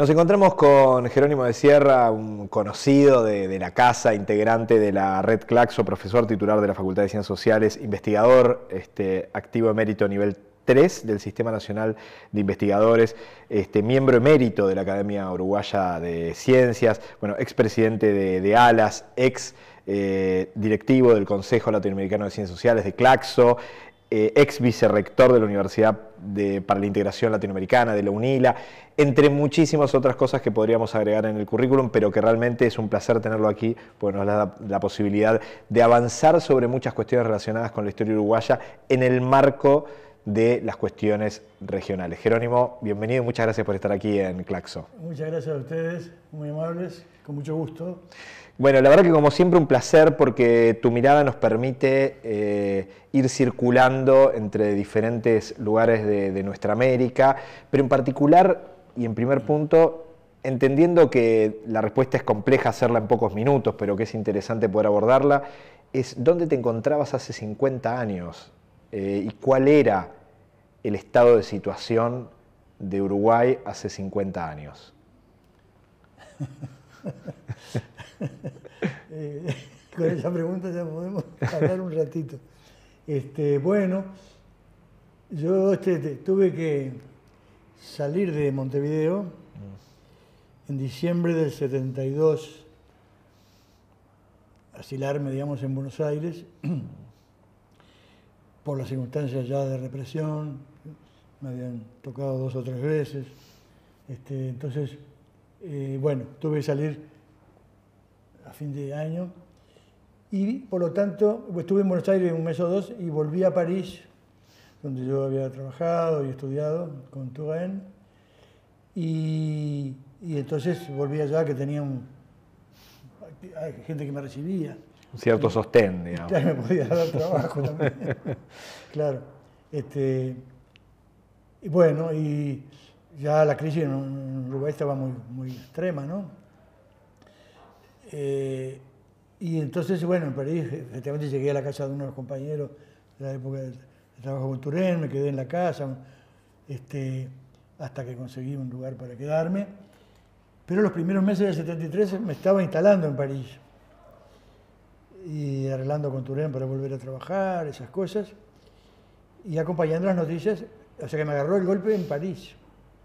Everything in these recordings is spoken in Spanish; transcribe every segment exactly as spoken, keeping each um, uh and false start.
Nos encontramos con Jerónimo de Sierra, un conocido de, de la casa, integrante de la Red Claxo, profesor titular de la Facultad de Ciencias Sociales, investigador, este, activo emérito nivel tres del Sistema Nacional de Investigadores, este, miembro emérito de la Academia Uruguaya de Ciencias, bueno, expresidente de, de ALAS, ex eh, directivo del Consejo Latinoamericano de Ciencias Sociales, de Claxo, Eh, ex vicerrector de la Universidad de, para la Integración Latinoamericana, de la UNILA, entre muchísimas otras cosas que podríamos agregar en el currículum, pero que realmente es un placer tenerlo aquí, porque nos da la posibilidad de avanzar sobre muchas cuestiones relacionadas con la historia uruguaya en el marco de las cuestiones regionales. Jerónimo, bienvenido y muchas gracias por estar aquí en Claxo. Muchas gracias a ustedes, muy amables, con mucho gusto. Bueno, la verdad que como siempre un placer porque tu mirada nos permite eh, ir circulando entre diferentes lugares de, de nuestra América, pero en particular y en primer punto, entendiendo que la respuesta es compleja hacerla en pocos minutos, pero que es interesante poder abordarla, es ¿dónde te encontrabas hace cincuenta años? Eh, ¿Y cuál era el estado de situación de Uruguay hace cincuenta años? eh, con esa pregunta ya podemos hablar un ratito. Este, bueno, yo este, tuve que salir de Montevideo en diciembre del setenta y dos, asilarme, digamos, en Buenos Aires, por las circunstancias ya de represión, me habían tocado dos o tres veces, este, entonces, eh, bueno, tuve que salir a fin de año y por lo tanto estuve en Buenos Aires un mes o dos y volví a París, donde yo había trabajado y estudiado con Touraine, y, y entonces volví allá, que tenía un, hay gente que me recibía. Un cierto sostén, digamos. Claro, me podía dar trabajo también. Claro. Este, y bueno, y ya la crisis en Uruguay estaba muy, muy extrema, ¿no? Eh, y entonces, bueno, en París, efectivamente llegué a la casa de uno de los compañeros de la época del de trabajo con Touraine, me quedé en la casa, este, hasta que conseguí un lugar para quedarme. Pero los primeros meses del setenta y tres me estaba instalando en París y arreglando con Touraine para volver a trabajar, esas cosas, y acompañando las noticias, o sea que me agarró el golpe en París.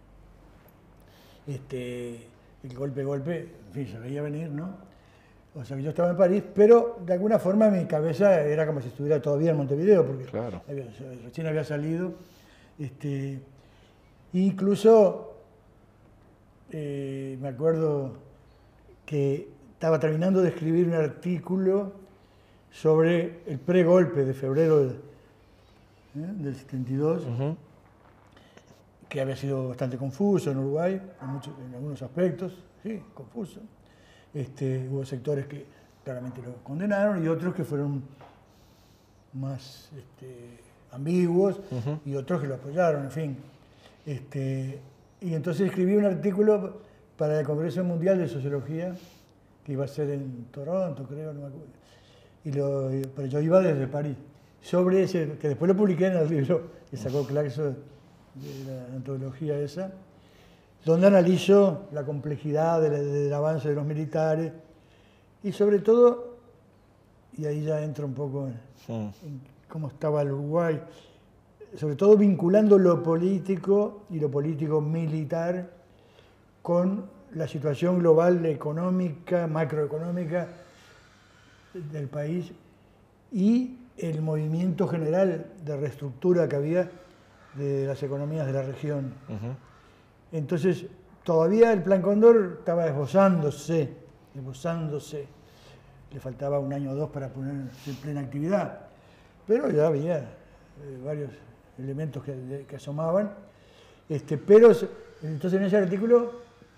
Este, el golpe, golpe, en fin, se veía venir, ¿no? O sea que yo estaba en París, pero de alguna forma mi cabeza era como si estuviera todavía en Montevideo, porque claro, había, recién había salido. Este, incluso eh, me acuerdo que estaba terminando de escribir un artículo sobre el pregolpe de febrero del, ¿eh? del setenta y dos, uh-huh. que había sido bastante confuso en Uruguay, en, muchos, en algunos aspectos, sí, confuso. Este, hubo sectores que claramente lo condenaron y otros que fueron más este, ambiguos, uh-huh. y otros que lo apoyaron, en fin. Este, y entonces escribí un artículo para el Congreso Mundial de Sociología, que iba a ser en Toronto, creo, no me acuerdo. Y lo, pero yo iba desde París, sobre ese, que después lo publiqué en el libro que sacó Claxo de la antología esa, donde analizo la complejidad del, del avance de los militares y sobre todo, y ahí ya entro un poco en, sí. en cómo estaba el Uruguay, sobre todo vinculando lo político y lo político militar con la situación global económica, macroeconómica del país y el movimiento general de reestructura que había de las economías de la región. Uh-huh. Entonces, todavía el Plan Cóndor estaba esbozándose, esbozándose. Le faltaba un año o dos para ponerse en plena actividad. Pero ya había eh, varios elementos que, que asomaban. Este, pero, entonces en ese artículo,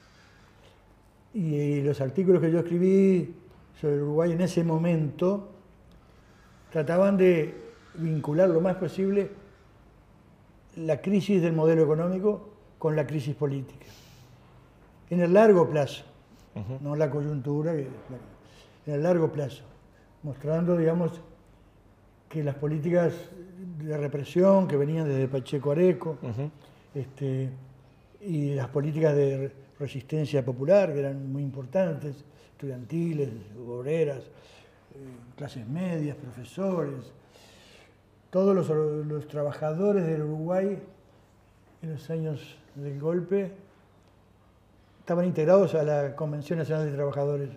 y, y los artículos que yo escribí sobre Uruguay en ese momento, trataban de vincular lo más posible la crisis del modelo económico con la crisis política, en el largo plazo, uh-huh. no la coyuntura, en el largo plazo, mostrando, digamos, que las políticas de represión que venían desde Pacheco Areco, uh-huh. este, y las políticas de resistencia popular, que eran muy importantes, estudiantiles, obreras, eh, clases medias, profesores, todos los, los trabajadores del Uruguay en los años del golpe estaban integrados a la Convención Nacional de Trabajadores.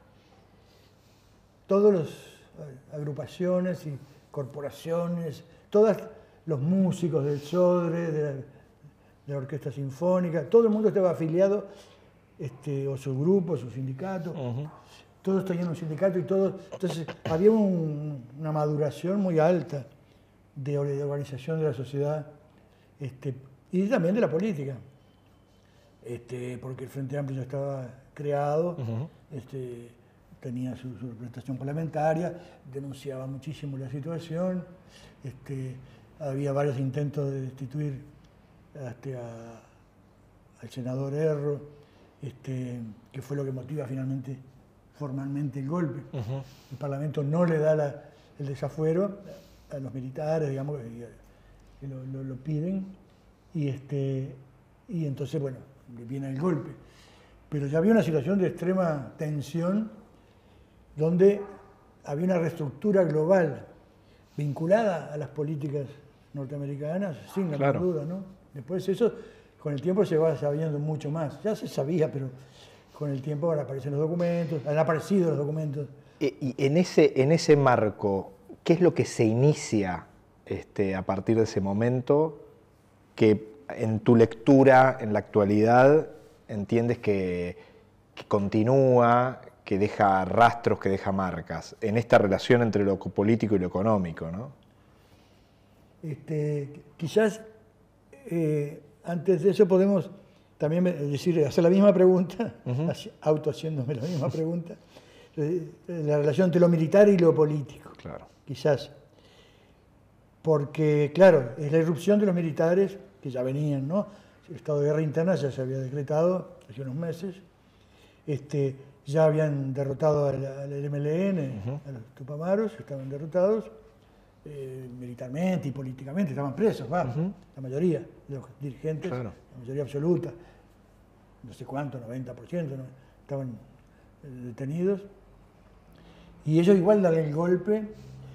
Todas las agrupaciones y corporaciones, todos los músicos del SODRE, de la, de la Orquesta Sinfónica, todo el mundo estaba afiliado, este, o su grupo, su sindicato, uh-huh. Todos tenían un sindicato y todos. Entonces había un, una maduración muy alta de, de organización de la sociedad este, y también de la política, este, porque el Frente Amplio ya estaba creado. Uh-huh. este, tenía su, su representación parlamentaria, denunciaba muchísimo la situación, este, había varios intentos de destituir este, a, al senador Erro, este, que fue lo que motiva finalmente, formalmente, el golpe. Uh-huh. El Parlamento no le da la, el desafuero a los militares, digamos, que, que lo, lo, lo piden, y, este, y entonces, bueno, viene el golpe. Pero ya había una situación de extrema tensión, donde había una reestructura global vinculada a las políticas norteamericanas, sin la claro. duda, ¿no? Después eso, con el tiempo se va sabiendo mucho más. Ya se sabía, pero con el tiempo van aparecen los documentos, han aparecido los documentos. Y en ese, en ese marco, ¿qué es lo que se inicia este, a partir de ese momento que en tu lectura, en la actualidad, entiendes que, que continúa, que deja rastros, que deja marcas, en esta relación entre lo político y lo económico, ¿no? Este, quizás eh, antes de eso podemos también decir, hacer la misma pregunta, uh-huh. auto haciéndome la misma pregunta, eh, la relación entre lo militar y lo político. Claro. Quizás. Porque, claro, es la irrupción de los militares, que ya venían, ¿no? El estado de guerra interna ya se había decretado hace unos meses. Este, ya habían derrotado al, al M L N, uh-huh. a los Tupamaros, estaban derrotados eh, militarmente y políticamente, estaban presos, vamos, uh-huh. la mayoría de los dirigentes, claro. La mayoría absoluta, no sé cuánto, noventa por ciento, ¿no? Estaban eh, detenidos. Y ellos igual dan el golpe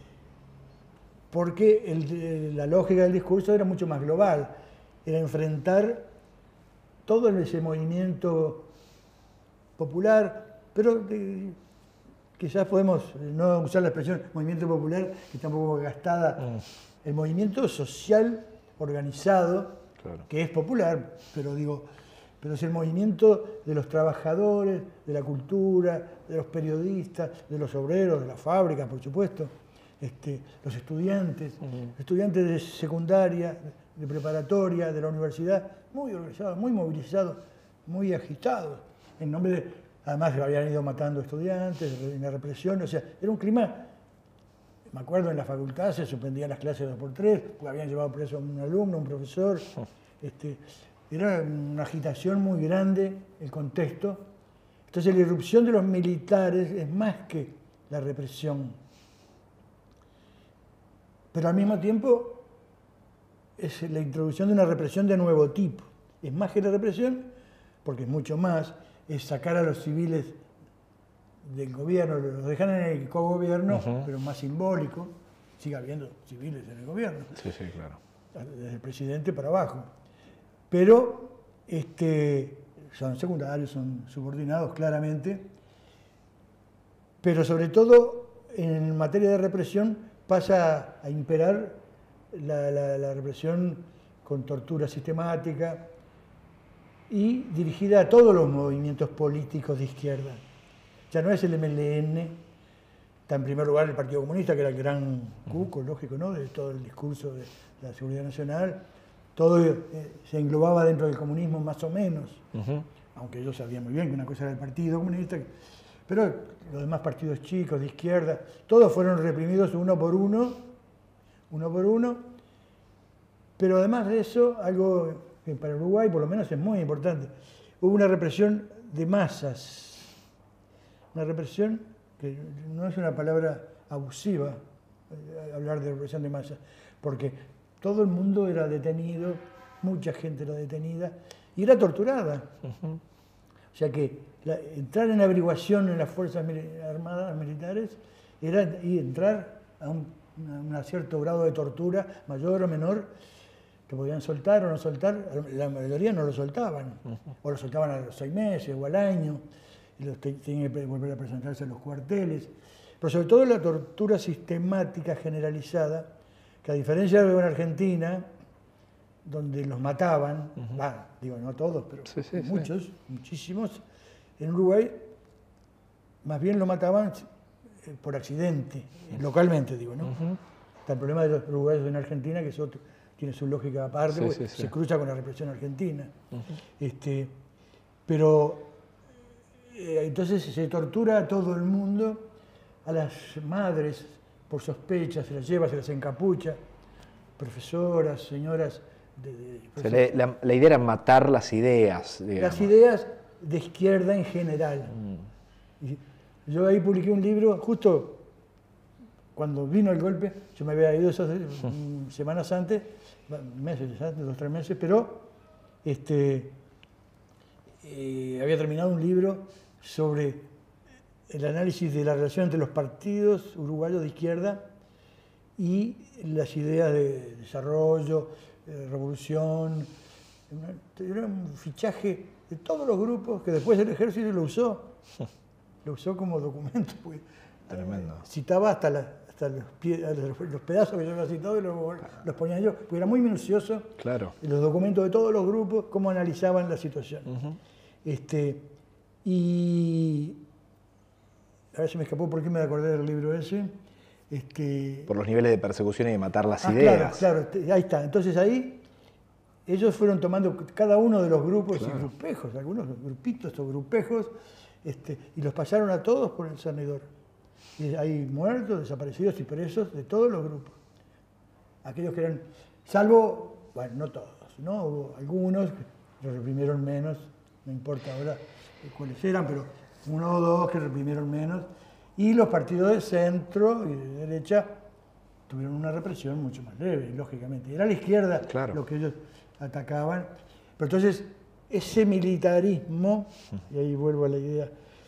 porque el, la lógica del discurso era mucho más global, era enfrentar todo ese movimiento popular, pero eh, quizás podemos no usar la expresión movimiento popular, que está un poco gastada, mm. el movimiento social organizado, claro. que es popular, pero digo, pero es el movimiento de los trabajadores, de la cultura, de los periodistas, de los obreros, de las fábricas, por supuesto, este, los estudiantes, mm. estudiantes de secundaria, de preparatoria, de la universidad, muy organizados, muy movilizados, muy agitados, en nombre de... Además, habían ido matando estudiantes en la represión, o sea, era un clima, me acuerdo en la facultad se suspendían las clases dos por tres, porque habían llevado preso a un alumno, a un profesor, este, era una agitación muy grande el contexto. Entonces la irrupción de los militares es más que la represión, pero al mismo tiempo es la introducción de una represión de nuevo tipo, es más que la represión, porque es mucho más, es sacar a los civiles del gobierno, los dejan en el cogobierno, uh-huh. pero más simbólico, sigue habiendo civiles en el gobierno, sí, sí, claro. Desde el presidente para abajo, pero este, son secundarios, son subordinados claramente, pero sobre todo en materia de represión pasa a imperar la, la, la represión con tortura sistemática, y dirigida a todos los movimientos políticos de izquierda. Ya no es el M L N, está en primer lugar el Partido Comunista, que era el gran cuco, lógico, ¿no?, de todo el discurso de la seguridad nacional. Todo eh, se englobaba dentro del comunismo más o menos, uh-huh. aunque ellos sabían muy bien que una cosa era el Partido Comunista, pero los demás partidos chicos de izquierda, todos fueron reprimidos uno por uno, uno por uno, pero además de eso, algo que para Uruguay por lo menos es muy importante, hubo una represión de masas, una represión que no es una palabra abusiva, hablar de represión de masas, porque todo el mundo era detenido, mucha gente era detenida, y era torturada. Uh-huh. O sea que la, entrar en averiguación en las Fuerzas Armadas militares era y entrar a un, a un cierto grado de tortura, mayor o menor, que podían soltar o no soltar. La mayoría no lo soltaban, uh-huh. o lo soltaban a los seis meses o al año, y los te, tenían que volver a presentarse en los cuarteles. Pero sobre todo la tortura sistemática generalizada, que a diferencia de en Argentina, donde los mataban, uh-huh. bah, digo, no todos, pero sí, sí, muchos, sí. muchísimos, en Uruguay más bien lo mataban por accidente, uh-huh. localmente, digo, ¿no? Uh-huh. Está el problema de los uruguayos en Argentina, que es otro, tiene su lógica aparte, sí, sí, sí. se cruza con la represión argentina. Uh-huh. este, pero eh, entonces se tortura a todo el mundo, a las madres por sospechas, se las lleva, se las encapucha, profesoras, señoras. De, de, o sea, le, la, la idea era matar las ideas, digamos. Las ideas de izquierda en general. Mm. Y yo ahí publiqué un libro, justo cuando vino el golpe, yo me había ido esas mm. semanas antes, meses antes, dos o tres meses, pero este, eh, había terminado un libro sobre el análisis de la relación entre los partidos uruguayos de izquierda y las ideas de desarrollo, de revolución. Era un fichaje de todos los grupos que después el ejército lo usó. Lo usó como documento. Pues, tremendo. Eh, citaba hasta, la, hasta los, pie, los, los pedazos que yo había citado y los, los ponía yo, porque era muy minucioso. Claro. Los documentos de todos los grupos, cómo analizaban la situación. Uh-huh. este, y a ver si me escapó porque me acordé del libro ese. Este, Por los niveles de persecución y de matar las ah, ideas. Claro, claro, ahí está. Entonces ahí ellos fueron tomando cada uno de los grupos claro. y grupejos, algunos grupitos o grupejos, este, y los pasaron a todos por el cernidor. Y hay muertos, desaparecidos y presos de todos los grupos. Aquellos que eran, salvo, bueno, no todos, ¿no? Hubo algunos que reprimieron menos, no importa ahora cuáles eran, pero uno o dos que reprimieron menos, y los partidos de centro y de derecha tuvieron una represión mucho más leve, lógicamente. Era la izquierda claro. lo que ellos atacaban. Pero entonces, ese militarismo, y ahí vuelvo a la idea,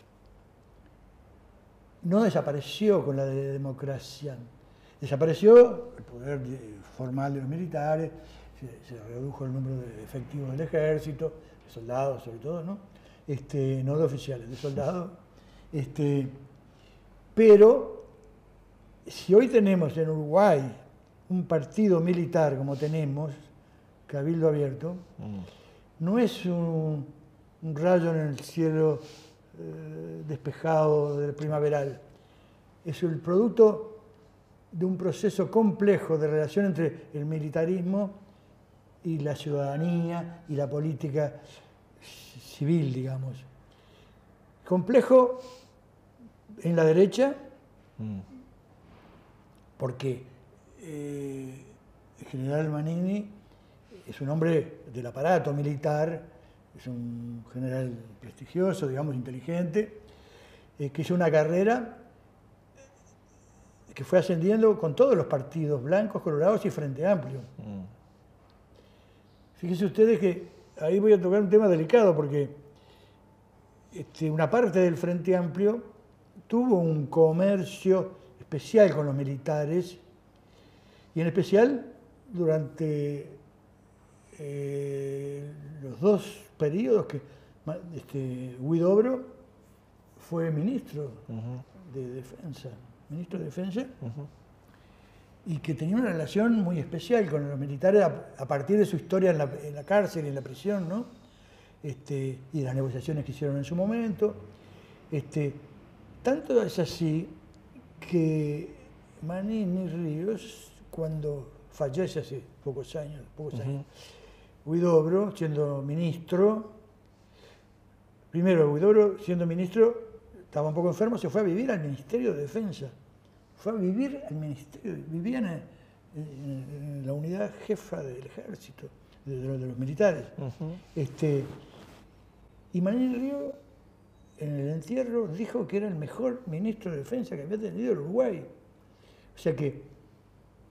no desapareció con la de democracia. Desapareció el poder formal de los militares, se, se redujo el número de efectivos del ejército, de soldados sobre todo, ¿no? Este, no de oficiales, de soldados. Este, pero si hoy tenemos en Uruguay un partido militar como tenemos, Cabildo Abierto, mm. no es un, un rayo en el cielo eh, despejado del primaveral, es el producto de un proceso complejo de relación entre el militarismo y la ciudadanía y la política civil, digamos. Complejo en la derecha, mm. porque eh, el general Manini es un hombre del aparato militar, es un general prestigioso, digamos, inteligente, eh, que hizo una carrera que fue ascendiendo con todos los partidos, blancos, colorados y Frente Amplio. Mm. Fíjense ustedes que ahí voy a tocar un tema delicado, porque este, una parte del Frente Amplio tuvo un comercio especial con los militares, y en especial durante eh, los dos periodos que este, Huidobro fue ministro uh-huh. de Defensa, ministro de Defensa, uh-huh. y que tenía una relación muy especial con los militares a, a partir de su historia en la, en la cárcel y en la prisión, ¿no? Este, y de las negociaciones que hicieron en su momento. Este, tanto es así que Manini Ríos, cuando fallece hace pocos años, pocos uh-huh. años, Huidobro, siendo ministro, primero Huidobro, siendo ministro, estaba un poco enfermo, se fue a vivir al Ministerio de Defensa. Fue a vivir al Ministerio, vivía en, en, en la unidad jefa del ejército, de, de, de los militares. Uh-huh. este, y Manini Ríos, en el entierro, dijo que era el mejor ministro de Defensa que había tenido el Uruguay. O sea que,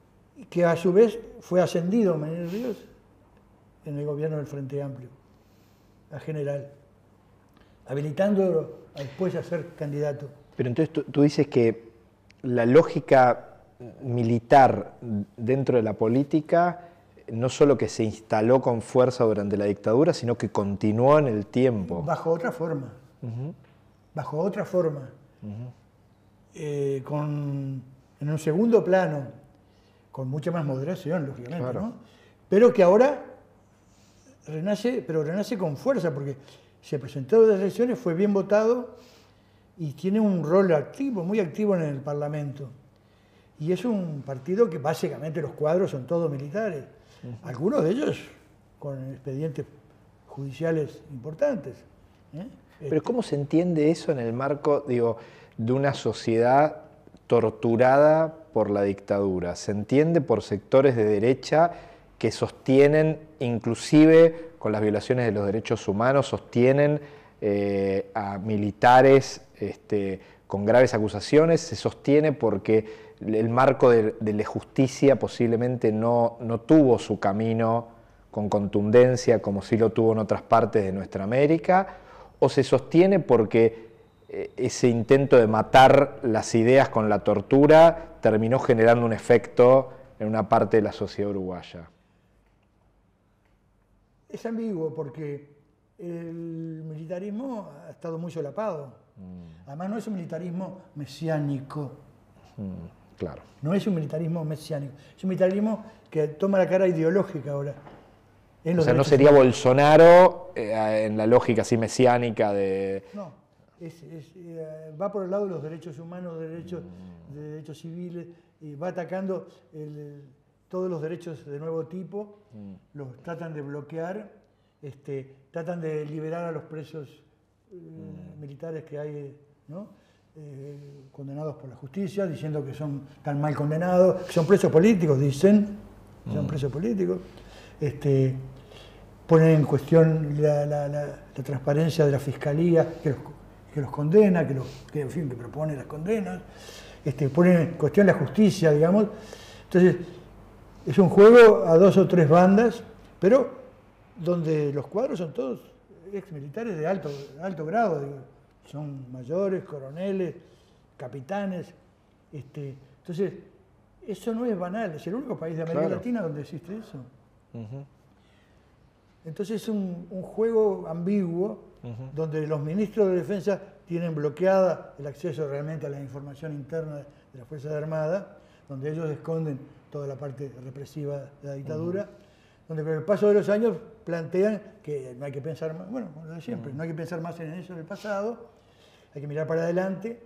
que a su vez fue ascendido Manini Ríos en el gobierno del Frente Amplio. a general, habilitándolo a después a ser candidato. Pero entonces tú, tú dices que la lógica militar dentro de la política no solo que se instaló con fuerza durante la dictadura, sino que continuó en el tiempo. Bajo otra forma. Uh-huh. Bajo otra forma. Uh-huh. eh, con, en un segundo plano, con mucha más moderación, lógicamente, claro. ¿no? Pero que ahora renace, pero renace con fuerza, porque se presentó en las elecciones, fue bien votado y tiene un rol activo, muy activo en el Parlamento. Y es un partido que básicamente los cuadros son todos militares. Uh-huh. Algunos de ellos con expedientes judiciales importantes. ¿eh? Pero ¿cómo se entiende eso en el marco, digo, de una sociedad torturada por la dictadura? ¿Se entiende por sectores de derecha que sostienen, inclusive con las violaciones de los derechos humanos, sostienen eh, a militares este, con graves acusaciones? ¿Se sostiene porque el marco de, de la justicia posiblemente no, no tuvo su camino con contundencia como sí lo tuvo en otras partes de nuestra América? ¿O se sostiene porque ese intento de matar las ideas con la tortura terminó generando un efecto en una parte de la sociedad uruguaya? Es ambiguo porque el militarismo ha estado muy solapado. Mm. Además no es un militarismo mesiánico. Mm, claro. No es un militarismo mesiánico. Es un militarismo que toma la cara ideológica ahora. O sea, no sería Bolsonaro eh, en la lógica así mesiánica de... No, es, es, eh, va por el lado de los derechos humanos, de derechos, de derechos civiles, y va atacando el, todos los derechos de nuevo tipo, mm. los tratan de bloquear, este, tratan de liberar a los presos eh, mm. militares que hay, ¿no? eh, condenados por la justicia, diciendo que son tan mal condenados, que son presos políticos, dicen, que son mm. presos políticos. Este, ponen en cuestión la, la, la, la transparencia de la fiscalía que los, que los condena, que, los, que, en fin, que propone las condenas, este, ponen en cuestión la justicia, digamos. Entonces, es un juego a dos o tres bandas, pero donde los cuadros son todos ex militares de alto, alto grado, digo, son mayores, coroneles, capitanes. Este, entonces, eso no es banal, es el único país de América claro. Latina donde existe eso. Uh-huh. Entonces es un, un juego ambiguo uh-huh. donde los ministros de defensa tienen bloqueada el acceso realmente a la información interna de las Fuerzas Armadas, donde ellos esconden toda la parte represiva de la dictadura, uh-huh. donde con el paso de los años plantean que no hay que pensar más, bueno, como lo de siempre, uh-huh. no hay que pensar más en eso del pasado, hay que mirar para adelante,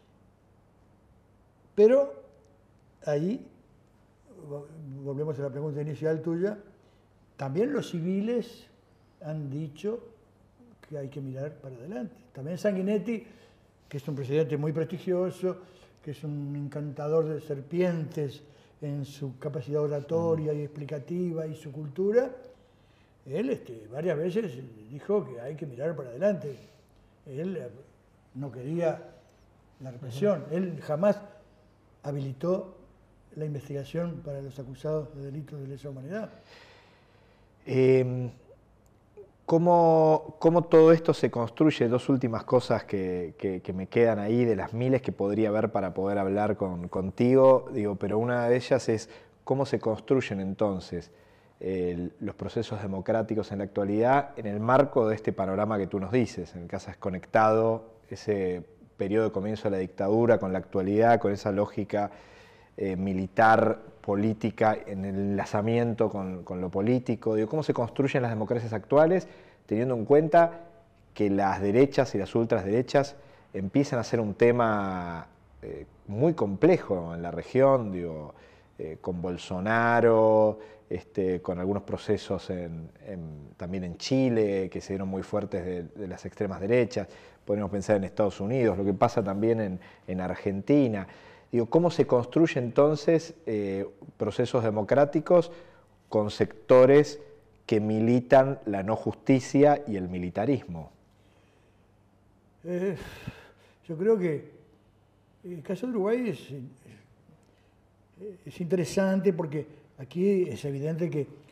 pero ahí, volvemos a la pregunta inicial tuya, también los civiles han dicho que hay que mirar para adelante. También Sanguinetti, que es un presidente muy prestigioso, que es un encantador de serpientes en su capacidad oratoria y explicativa y su cultura, él este, varias veces dijo que hay que mirar para adelante. Él no quería la represión, él jamás habilitó la investigación para los acusados de delitos de lesa humanidad. Eh, ¿cómo, ¿Cómo todo esto se construye? Dos últimas cosas que, que, que me quedan ahí de las miles que podría haber para poder hablar con, contigo, digo, pero una de ellas es cómo se construyen entonces el, los procesos democráticos en la actualidad en el marco de este panorama que tú nos dices, en el que has conectado ese periodo de comienzo de la dictadura con la actualidad, con esa lógica eh, militar, política, en el enlazamiento con, con lo político. Digo, ¿cómo se construyen las democracias actuales teniendo en cuenta que las derechas y las ultraderechas empiezan a ser un tema eh, muy complejo en la región, digo, eh, con Bolsonaro, este, con algunos procesos en, en, también en Chile que se dieron muy fuertes de, de las extremas derechas, podemos pensar en Estados Unidos, lo que pasa también en, en Argentina. Digo, ¿cómo se construyen entonces eh, procesos democráticos con sectores que militan la no justicia y el militarismo? Eh, yo creo que el caso de Uruguay es, es interesante porque aquí es evidente que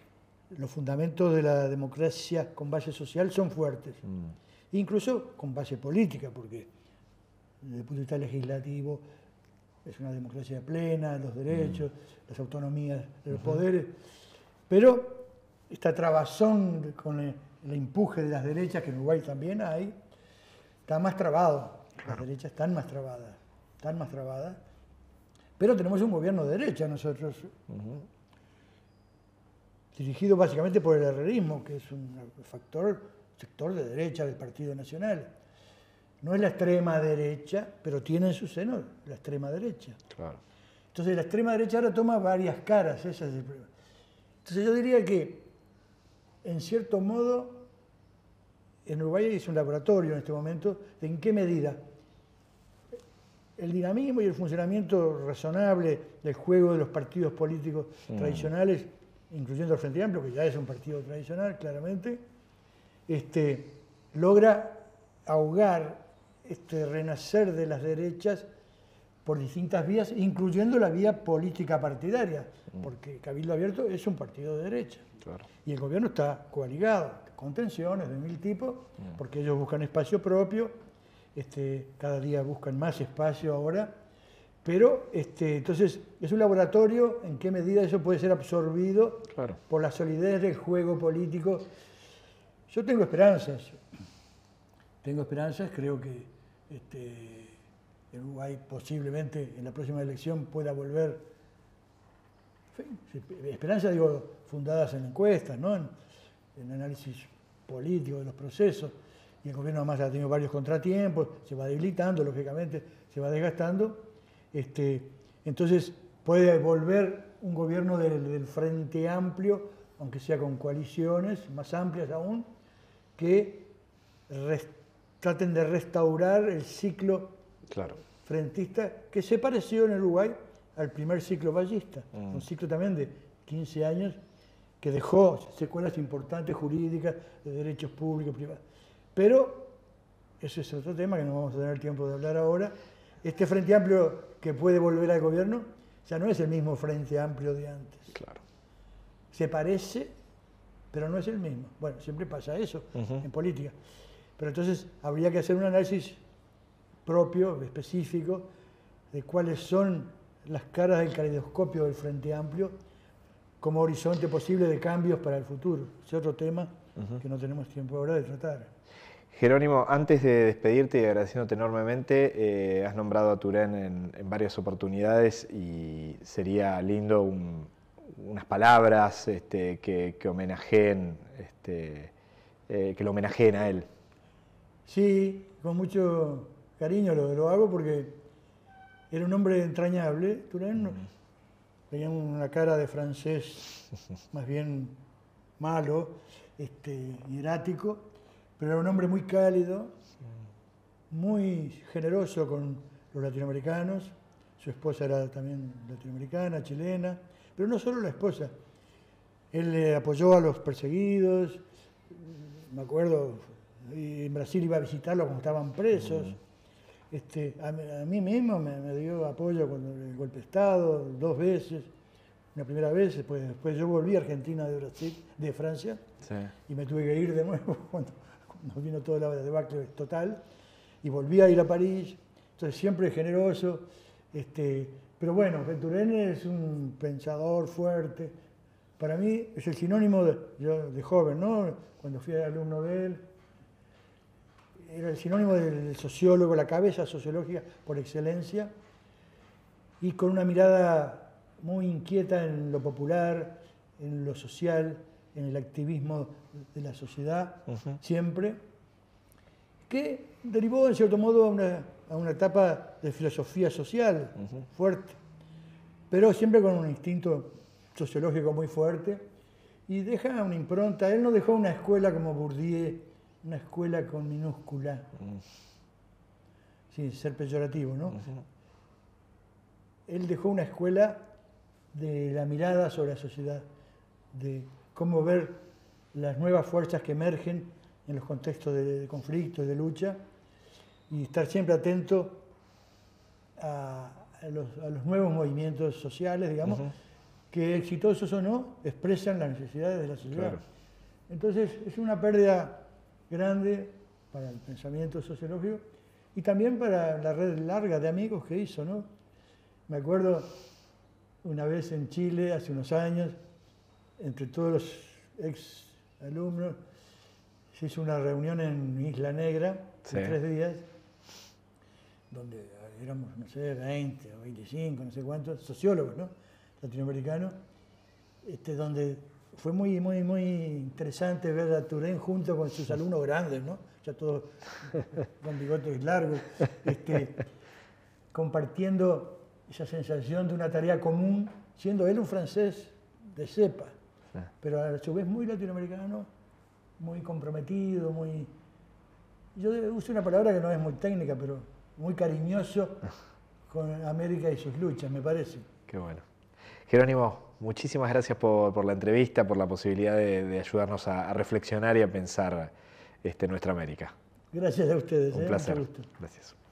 los fundamentos de la democracia con base social son fuertes, mm. incluso con base política, porque desde el punto de vista legislativo es una democracia plena, los derechos, mm. las autonomías de los uh-huh. poderes, pero esta trabazón con el, el empuje de las derechas, que en Uruguay también hay, está más trabado, claro. Las derechas están más trabadas, están más trabadas, pero tenemos un gobierno de derecha nosotros, uh-huh. dirigido básicamente por el herrerismo, que es un factor, sector de derecha del Partido Nacional. No es la extrema derecha, pero tiene en su seno la extrema derecha. Claro. Entonces la extrema derecha ahora toma varias caras, ese es el problema. Entonces yo diría que, en cierto modo, en Uruguay es un laboratorio en este momento, de en qué medida el dinamismo y el funcionamiento razonable del juego de los partidos políticos mm. tradicionales, incluyendo el Frente Amplio, que ya es un partido tradicional, claramente, este, logra ahogar este renacer de las derechas por distintas vías, incluyendo la vía política partidaria, mm. porque Cabildo Abierto es un partido de derecha. Claro. Y el gobierno está coaligado, con tensiones de mil tipos, mm. porque ellos buscan espacio propio, este, cada día buscan más espacio ahora, pero este, entonces es un laboratorio en qué medida eso puede ser absorbido claro. por la solidez del juego político. Yo tengo esperanzas, tengo esperanzas, creo que este, Uruguay posiblemente en la próxima elección pueda volver, esperanzas digo, fundadas en encuestas, ¿no? en, en análisis político de los procesos, y el gobierno además ha tenido varios contratiempos, se va debilitando, lógicamente se va desgastando, este, entonces puede volver un gobierno del, del Frente Amplio, aunque sea con coaliciones más amplias aún, que rest, traten de restaurar el ciclo claro. frentista que se pareció en Uruguay al primer ciclo vallista, mm. un ciclo también de quince años que dejó secuelas importantes jurídicas, de derechos públicos, privados. Pero, ese es otro tema que no vamos a tener tiempo de hablar ahora, este Frente Amplio que puede volver al gobierno ya no es el mismo Frente Amplio de antes. Claro. Se parece, pero no es el mismo. Bueno, siempre pasa eso uh-huh. en política. Pero entonces habría que hacer un análisis propio, específico, de cuáles son las caras del caleidoscopio del Frente Amplio como horizonte posible de cambios para el futuro. Es otro tema uh-huh. que no tenemos tiempo ahora de tratar. Jerónimo, antes de despedirte y agradeciéndote enormemente, eh, has nombrado a Turén en, en varias oportunidades y sería lindo un, unas palabras este, que, que homenajeen, este, eh, que lo homenajeen a él. Sí, con mucho cariño lo, lo hago porque era un hombre entrañable, Turén. Mm. Tenía una cara de francés más bien malo, este, hierático, pero era un hombre muy cálido, muy generoso con los latinoamericanos. Su esposa era también latinoamericana, chilena, pero no solo la esposa. Él eh, apoyó a los perseguidos, me acuerdo, en Brasil iba a visitarlo cuando estaban presos. Este, a, a mí mismo me, me dio apoyo con el golpe de Estado, dos veces. Una primera vez, después, después yo volví a Argentina de Brasil, de Francia, sí. y me tuve que ir de nuevo cuando, cuando vino toda la debacle total, y volví a ir a París. Entonces siempre generoso, este, pero bueno, Turén es un pensador fuerte. Para mí es el sinónimo de, yo de joven, ¿no? Cuando fui alumno de él, era el sinónimo del sociólogo, la cabeza sociológica por excelencia, y con una mirada muy inquieta en lo popular, en lo social, en el activismo de la sociedad, uh-huh. siempre, que derivó en cierto modo a una, a una etapa de filosofía social uh-huh. fuerte, pero siempre con un instinto sociológico muy fuerte, y deja una impronta. Él no dejó una escuela como Bourdieu, una escuela con minúscula, uh-huh. sin ser peyorativo, ¿no? Uh-huh. Él dejó una escuela de la mirada sobre la sociedad, de cómo ver las nuevas fuerzas que emergen en los contextos de, de conflicto y de lucha, y estar siempre atento a, a, los, a los nuevos movimientos sociales, digamos, uh-huh. que exitosos o no, expresan las necesidades de la sociedad. Claro. Entonces, es una pérdida grande para el pensamiento sociológico y también para la red larga de amigos que hizo, ¿no? Me acuerdo una vez en Chile, hace unos años, entre todos los ex alumnos, se hizo una reunión en Isla Negra, Sí. de tres días, donde éramos, no sé, veinte o veinticinco, no sé cuántos, sociólogos, ¿no? Latinoamericanos, este, donde fue muy, muy, muy interesante ver a Turén junto con sus alumnos grandes, ¿no? Ya todos con bigotes largos, este, compartiendo esa sensación de una tarea común, siendo él un francés de cepa, Sí. pero a su vez muy latinoamericano, muy comprometido, muy... Yo uso una palabra que no es muy técnica, pero muy cariñoso con América y sus luchas, me parece. Qué bueno. Jerónimo, muchísimas gracias por, por la entrevista, por la posibilidad de, de ayudarnos a, a reflexionar y a pensar este, nuestra América. Gracias a ustedes. Un ¿eh? placer. Mucho gusto. Gracias.